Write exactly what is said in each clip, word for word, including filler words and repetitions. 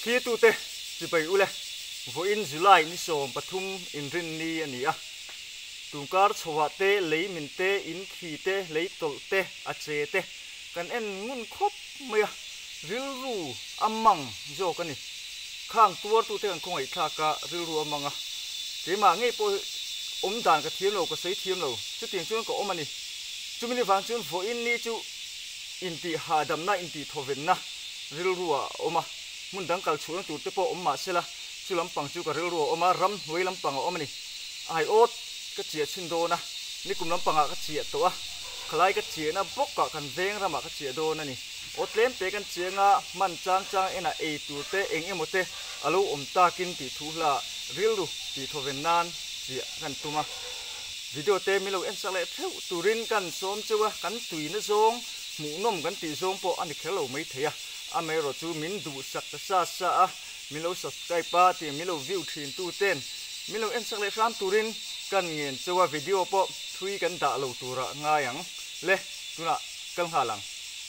khi tu te chỉ bay ule vô in July ni som pathum in rin ni ani a tungkar chhawa te lei min te in khi te lei tol te a che te kan en ngun khop maya ril ru amang jo kani khang tuar tu te kan khongai tha ka ril ru amanga te ma ngei po om dan ka thiam lo ka sei thiam lo chu ting chuan ko omani chumini wang chun vô in ni chu in ti hadam na in ti thoven na ril ru a oma mun dang kal chuan tu te po om ma sela chu lampang chu ka ril ru oma ram hoi lampang omani ai ot ka chia chin do na ni kum lampang ka chia to a khlai ka chia na bok ka kan veng rama ka chia do na ni otlem te kan chia nga man chang chang ena e tu te eng emote alu om ta kin ti thu la ril ru ti thoven nan chia kan tuma video te milo en sale theu turin kan som chuwa kan tui na zong mu nom kan ti zong po ani khelo mai theya ame ro chu min du sak ta sa sa a milo subscribe pa ti milo view thin tu ten milo en sale ram turin kan ngien chuwa video po thui kan da lo tura nga yang le tuna kal halang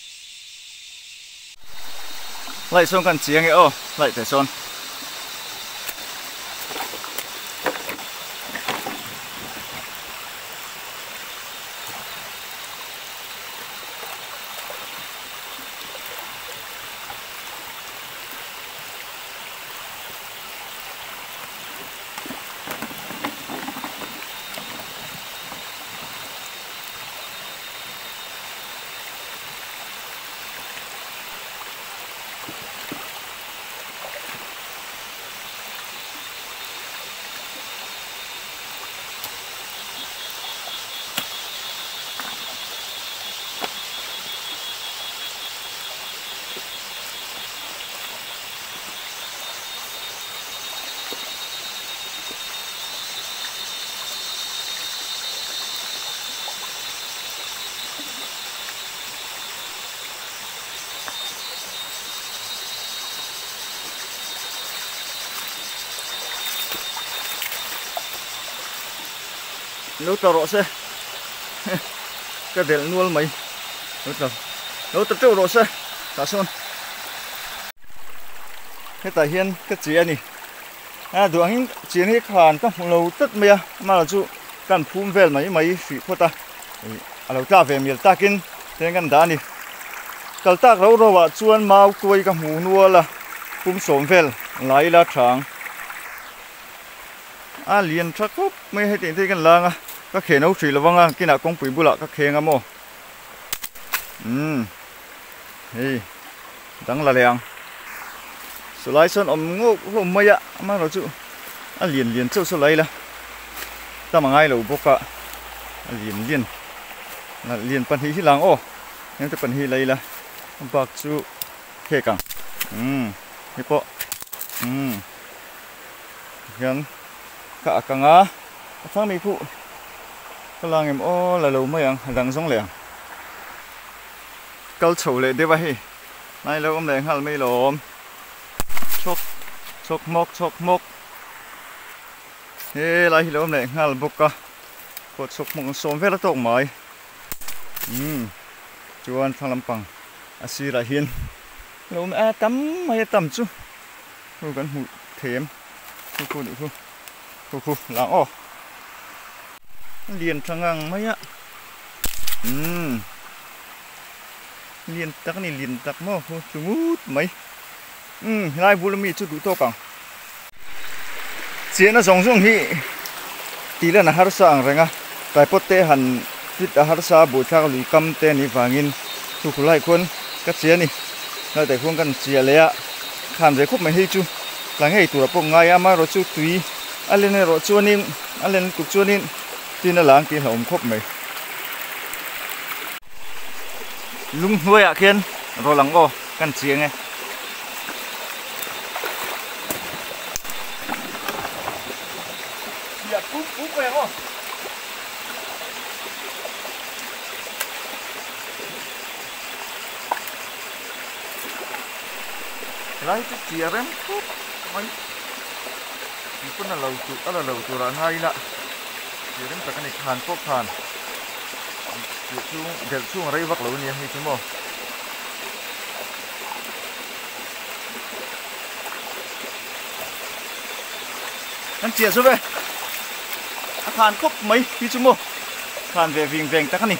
lại xong kan chiang e o lại te son nấu tàu rọ xe cái đèn nuôi mấy nấu tàu nấu tàu trâu rọ xe cả son cái tài hiên cái chia này à đồ anh chia hết hàn các lâu tất mía mà là chú cần phun về mấy mấy phỉ phô ta à lâu ta về miền ta kinh thế gần đá này kalau tak rau rau wa chuan mau tuai ka hmu nuwa la pum som vel lai la thang a lian tha khop mai he tin te kan langa ka khe no thri lawanga kina kong pui bula ka khenga mo um hi dang la leang sulai son om ngo hlom maya ma ro chu a lian lian chau sulai la ta mangai lo boka a lian lian la lian pan hi hi lang o nem te pan hi lai la bak chu khe kang um hi po um yan ka kanga thang mi phu kalang em o la lo mai ang dang song le kal chho le de wa hi nai lo om le hal mai lom chok chok mok chok mok he lai hi lo om le hal boka ko chok mok som ve la tok mai um chuan thang lampang asira hian lom a tam mai tam chu ru kan hu them hu hu hu hu hu la o liền thang mấy á um liền tắc này liền tắc mò chú mút mấy um lai bù mi chú đủ to càng chuyện nó giống giống hi tí là nó har sang rồi nga tại pot te hàn tít har sa bù thang lùi cam te ni vangin chú khulai quân các chuyện này lại tại khuôn căn chia lẽ khám dễ khúc mấy hi chú là ngay tụi bông ngay ama rồi chú tùy anh lên rồi chuan in anh lên cục chuan in tin là láng tin là ôm khóc mày lung nuôi ạ kiên rồi lắng ô căn chiếng nghe dạ cúp cúp về ô lấy cái chia em cúp mấy cũng là lâu tụ đó là lâu tụ là hay lạ thì đến cả cái này hàn quốc hàn để chung để chung ở đây vắt lâu nhỉ hay chứ mò kan chia số về khan khóc mấy tí chút mô khan về viền vàng tắc này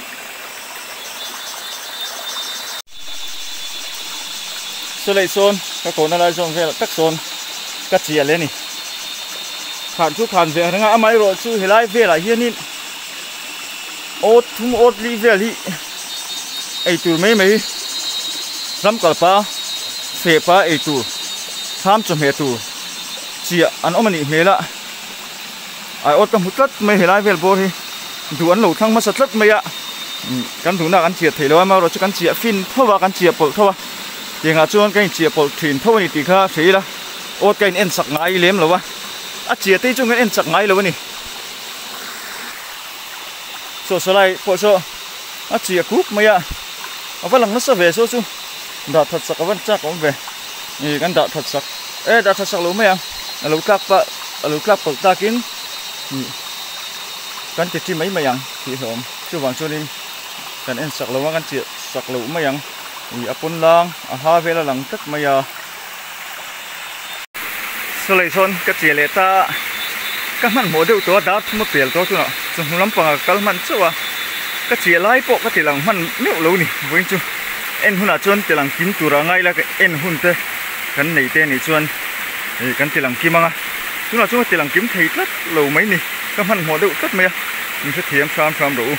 số lấy son các con lại son về tắc son cắt chia lên này khan chú khan về nga amai rồi chú hilai về lại hiền nín ốt thum ốt li về li ai tu mấy mấy ram kalpa phê pa ai tu tham chom he tu chia an omani mela ai ốt tam hutlat mấy hilai về bor hi du an lo thang ma satlat mấy ạ kan tu na kan chia thei lo ma ro chu kan chia fin thowa kan chia pol thowa yenga chuan kan chia pol thin thowa ni ti kha thei la ốt kan en sak ngai lem lo wa a chia te chung kan en sak ngai lo ni so so lai po so a chia kup mấy ạ a valang na sa ve so chu da that sak awan cha kom ve ni kan da that sak e da that sak lo mấy ạ lo klak pa lo klak pol ta kin kan ti ti mấy mấy yang thì hom chu wang chu nin kan en sak lo kan chia sak lo mấy yang i apun lang a ha ve la lang tak mấy à so lai son ka chia le ta các man mo deu to da thum pel to chu na chu lam pang kal man chu a ka chia lai po ka ti lang man meu lo ni voin chu en huna chon ti lang kim tu ra ngai la ka en hun te kan nei te ni chuan e kan ti lang kim anga chu na chu ti lang kim thei tlat lo mai ni các man mo deu tat mai mình sẽ thiam sam sam đủ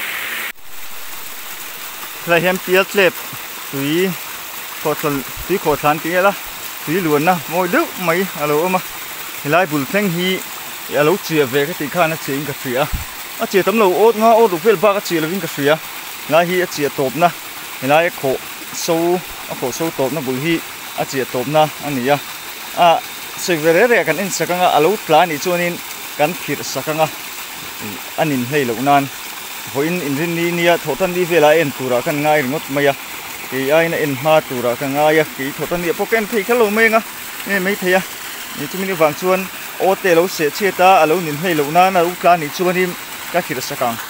lại hem tiết lẹp túi khó thằng túi khó thán tí là túi luồn na ngồi đứt mấy alo mà lại bùn thanh hi alo chia về cái tí khan nó chia cái phía à chia tấm lầu ốt ngõ ốt được về ba cái chia là vinh cái phía lại hi chia tốp na lại khổ sâu khổ sâu tốp nó bùn hi à chia tốp na anh nhỉ à sự về đấy là cái anh sẽ cái alo plan này cho nên cái khít sẽ cái anh in hay lâu nan với in in ni nia thổ thân đi về lại in tura kan ngai ngot maya thì ai na in ma tura kan ngai cái thổ thân đi poken thì cái lâu mấy nga nghe mấy thầy à ni chúng mình vàng chuan ô tê lâu sẽ chia ta alo in hay lâu nan alo plan ni chuan im cái khít sẽ càng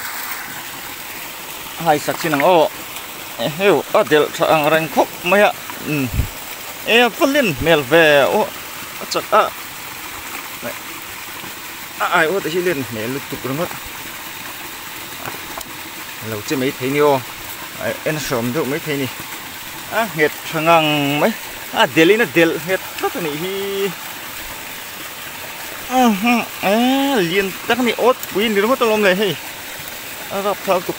hai sắc xin ô heo ở del sang rang khóc maya um e phân lên mel về ô chắc à ai ô thì lên mẹ lụt tục rồi mất lâu chưa mấy thấy nhiều em sớm được mấy thấy nè à hết thằng ngang mấy à del nó del hết rất là nỉ à liền tắc nỉ ốt pin đi nó mất tao lom này hay gặp thao tục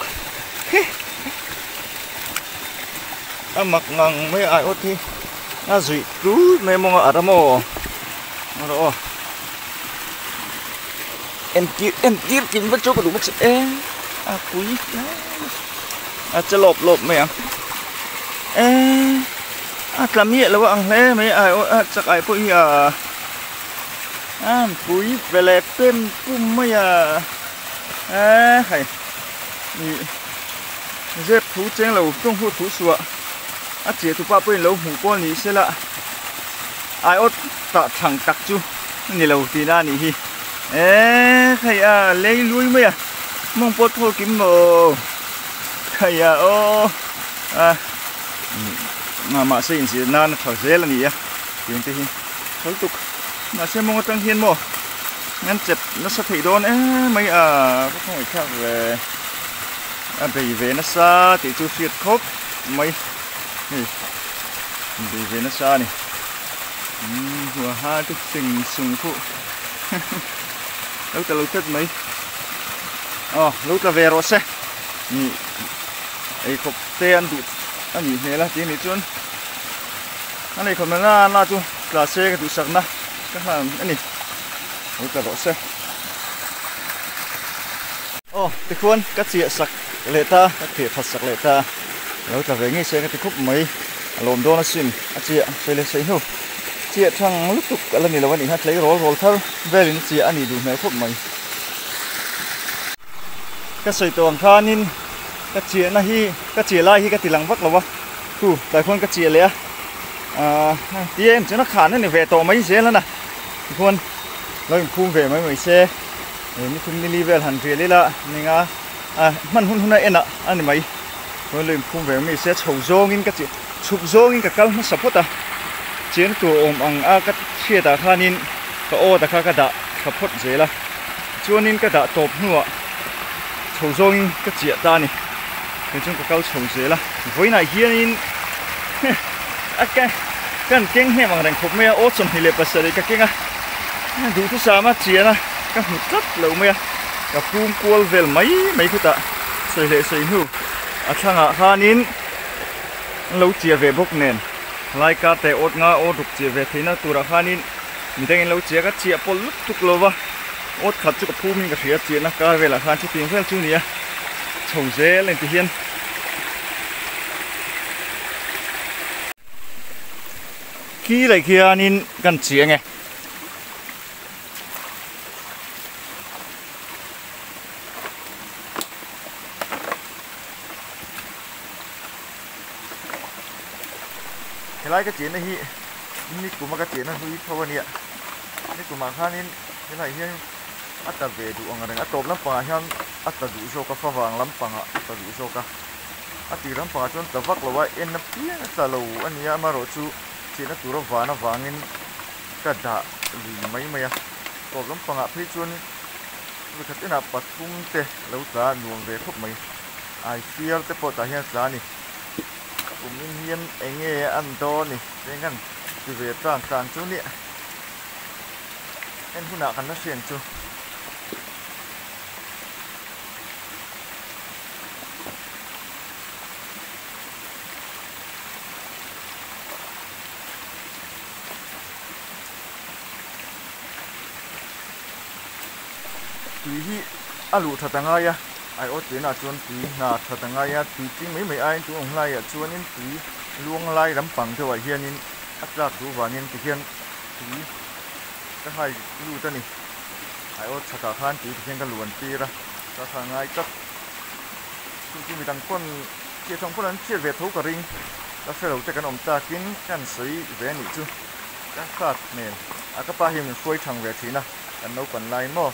à mặc ngang mấy ai ốt thì à rồi cứ mấy mong ở đó mò đó em kia em kia kiếm vẫn chỗ có đủ bức ê à quý à cho lộp lộp mày à ê à làm gì là bạn lẽ mấy ai à chắc ai cũng à à quý về lại bên cũng mấy à à hay dép thú chén lẩu công phu thú sủa à chỉ thú ba bên lẩu hủ con ní sẽ là ai ốt tạ thằng tắc chú ní lẩu tí ra ní hi ê thầy à lấy lui mấy à mong bớt thôi kiếm mồ thầy à ô à mà mà xây dựng nan thở dễ là gì á tiếng thế hi thôi tục mà xem mong tăng hiên mồ ngăn chật nó sẽ thấy đón ấy mấy à có không phải khác về à bị về nó xa thì chú siết khóc mấy bị về nó xa này vừa hai thức tình sùng phụ lâu ta lâu tết mấy ờ lâu ta về rồi xe nhỉ ấy cục tê ăn đủ anh nhỉ thế là tiếng này chuan anh này còn mà na na chu là xe cái tủ sạc na các hàng anh nhỉ lâu ta rồi xe ờ thì khuôn các chị sạc lệ ta các thiệt thật sạc lệ ta lâu ta về nghe xe cái khúc mấy lồm đô nó xin anh chị xe lên xe hưu chị thằng lúc tục lần này làวันนี้hát lấy roll roll thâu về đến chị anh đi đủ mẹ khúc mày cái sợi tuồng kha nín cái chị na hi cái chị lai hi cái tỷ lăng vắc là vâng tu tại con cái chị lẽ à tí em cho nó khả nó này về tổ mấy xe nữa nè con lấy phun về mấy mấy xe để mình phun đi về hẳn về lấy là mình à à mình hun hun này anh ạ anh mấy rồi lấy phun về mấy xe chầu rong in cái chị chụp rong in cái cal nó sập hết à chiến tù ôm ăn à cái chia ta kha nín cái ô ta kha cái đã thập phật dễ là cho nên cái đã tộp nữa chầu rong cái chuyện ta này nên chúng có câu chầu dễ là với này hiên in cái cái kinh hè mà thành khúc mẹ ốt sầm thì lệ bớt sợi cái kinh à đủ thứ sao mà chia na cái hụt rất lâu mẹ cái phun cuốn về mấy mấy cái ta sợi lệ sợi hưu à thằng à han in lâu chia về bốc nền lại cả té ốt ngã ốt rục chia về thế na tu ra han in mình đang lâu chia cái chia pol lúc tuk lova ốt khát chút cái phun mình cái chia chia na cả về là han chút tiền phèn chút này chầu dễ lên thì hiên khi lại kia nên gần chia nghe cái lại cái chuyện này hiนี่กูมาก็เจนนะคือเพราะว่าเนี่ยนี่กูมาข้านี่นี่ไหนเฮียอัตตาเวดูอังอะไรอัตตบล้ำปางเฮียอัตตาดูโชกฟ้าวังล้ำปางอ่ะอัตตาดูโชกอัตติล้ำปางจนตะวักเลยว่าเอ็นนับเพี้ยนตะลูอันนี้มาโรจูเจนตัววานะวางินกระดาหรือไม่ไม่อะตบล้ำปางอ่ะพี่จวนวิคัตินาปัดทุ่มเตะแล้วตาหน่วงเวทุบไม่ไอเฟียลเตะปอตาเฮียสานี่กูมิเฮียนเองเออันโตนี่เป็นกันtừ về toàn toàn chỗ nè emผู้หนักกันน่าเสี่ยงจูตุยที่อาลูทัดงายะไอโอเจน่าชวนตุยนาทัดงายะตุยจริงไม่ไม่ไอตัวของไรอะชวนนี่ตุยลวงไล่ลำปังเท่าไหร่เฮียนี่อัตราดูว่านี่ที่เฮียนตุยก็ให้รู้ตัวนี่ไอโอชะตาขันตุยที่เฮียนก็ล้วนตีละจะทางไงก็จริงๆมีดังคนเกี่ยวกับคนนั้นเชื่อเวทุกริงแล้วเสร็จแล้วจะกันอมตากินกันสีเวนิจูก็ขาดเนี่ยอาก็ป้าเฮียนช่วยทางเวทีนะกันเอากันไล่หม้อ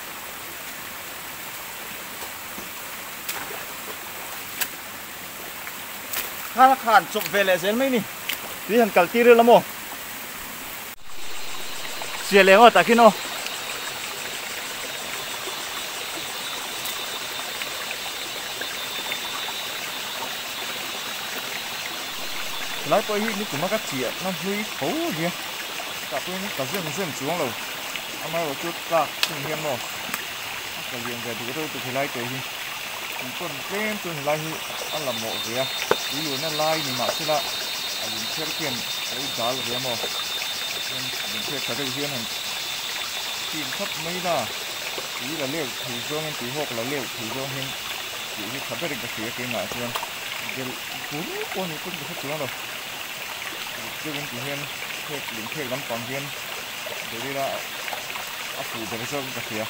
ข้าขาดจบเวลาเสร็จไหมนี่ที่ฉันกัลตีเรื่องละโมเสียแล้วตาคิโนไล่ไปนี่กูมากัดเสียน้ำลุยโอ้เดียกับตัวนี้กับเรื่องเรื่องช่วงเราเอามาเราจุดกากถึงเฮียนโมกับเรื่องแต่ดูตัวตัวที่ไล่ตัวที่ต้นเกมตัวที่ไล่ที่อันละโมเดียอยู่นั่นไล่นี่มาสิละอันนี้เชื่อเพี้ยนไอ้ดาลเรียมออันนี้เชื่อเขาได้เพี้ยนหันทีมทับไม่ได้ทีละเลี้ยวถือโซ่เงินตีหกละเลี้ยวถือโซ่เงินตีที่เขาไม่ได้กระเสียเก่งหน่อยเพื่อนเดี๋ยวกูนี่คนนี้คนจะทับตัวเราเชื่อเงินตีเพี้ยนเพื่อหลิงเพื่อล้ำปองเพี้ยนเดี๋ยวนี้ละอ่ะผูจะไปโซ่กระเสีย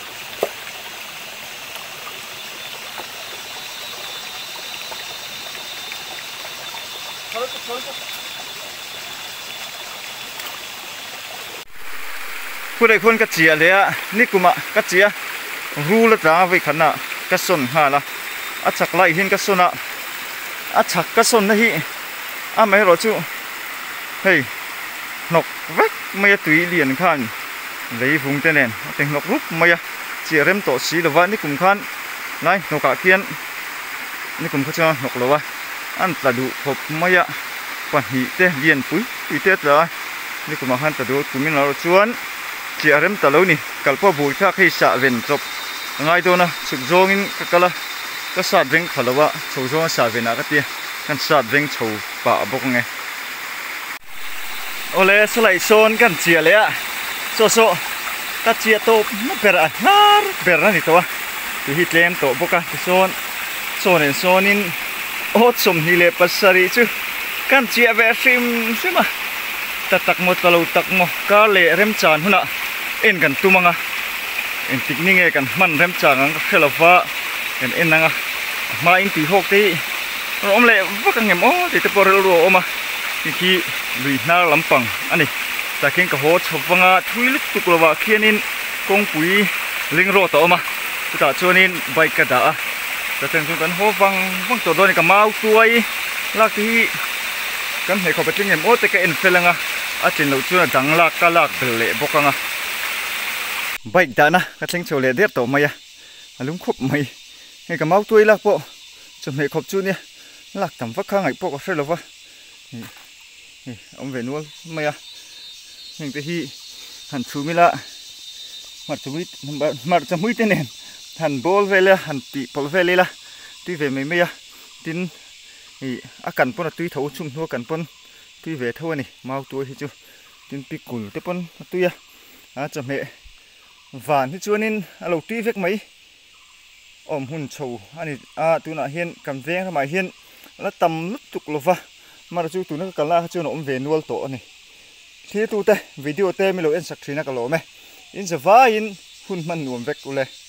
ผู้ใดคนกัจเจียเลยอ่ะนี่กูมากัจเจียรู้ละจ้าไว้ขนาดกัจสนหาละอัจฉริยะเห็นกัจสนอ่ะอัจฉริกัจสนนะฮีอ่ะไม่รู้จู่เฮ้ยนกเวกไม่ตุยเลียนขันเลยฟุ้งเต้นแต่นกรุกไม่เจียเริ่มโตสีละวะนี่กุมขันไล่นกกะเคียนนี่กุมเขาจะนกละวะอันตะดูพบไม่ปันหิเตเลียนปุ้ยปุ้ยเตเลยนี่กุมขันตะดูกุมินเราชวนเจียเริ่มตะลุนี่กัลปะบุยทักให้สะเวนจบง่ายตัวนะสุดโจงินก็กะละก็สะเวงขลวะโชว์โชว์สะเวนักตีกันสะเวงโชว์ป่าบกไงโอเลสไลโซนกันเจียเลยอะโซโซตัดเจียโตไม่เปรอะฮาร์เปรอะนี่ตัวที่ฮิตเลมโตบกะที่โซนโซนเอ็นโซนินโอดสมฮิเลปัสสาริจูกันเจียเวฟิมใช่ไหมตัดตักหมดตะลุตักหมดก็เละเริ่มจานหุ่นอะเอ็นกันตุ้มังอะเอ็นติกนิ่งเอกันมันเริ่มจางก็เคลฟ้าเอ็นเอ็นนังอะมาอินตีหกที่เราอมเละว่ากันเงี้ยโอ้ที่ตะปอร์รัวออกมาที่ที่ลุยน่าลำปังอันนี้แต่เข่งกับโหดชอบฟังอ่ะทุยลึกตุกละว่าเขียนินกงปุ๋ยลิงโรต่อมาสุดท้ายชวนินใบกระดาษแต่ถึงกันโหฟังฟังตัวโดนกับมาสวยลากที่กันให้เขาไปจิ้งเงี้ยโอ้แต่ก็เอ็นเฟลังอ่ะอาจจะเราชวนดังลากก็ลากเดเละบกังอ่ะ bike đã na cái tiếng chiều lệ điết tổ mày à lúng khúc mày hay cả máu tươi lạc bộ chụp mẹ khóc chú nè lạc tầm vắt khang ngày bộ có phải là vợ ông về nuôi mày à mình tới hi hẳn chú mi lạ mặt chú mi mặt chú mi tên nền hẳn bol về là hẳn bị bol về là tuy về mấy mày à tin thì à cần pon là tuy thấu chung thua cần pon tuy về thôi này mau tuổi thì chú tin bị cùn tới pon tuy à à chụp mẹ vạn thì chưa nên lâu tuy việc mấy ôm hun chầu anh à tụi nó hiền cầm vén mà hiền là tầm lúc tục lova mà chú tụi nó cần là chú nó ôm về nuôi tổ này thì tụi te video te mình lo in sắc thina cả lỗ mẹ in giờ vay in hun man nuông vẹt ule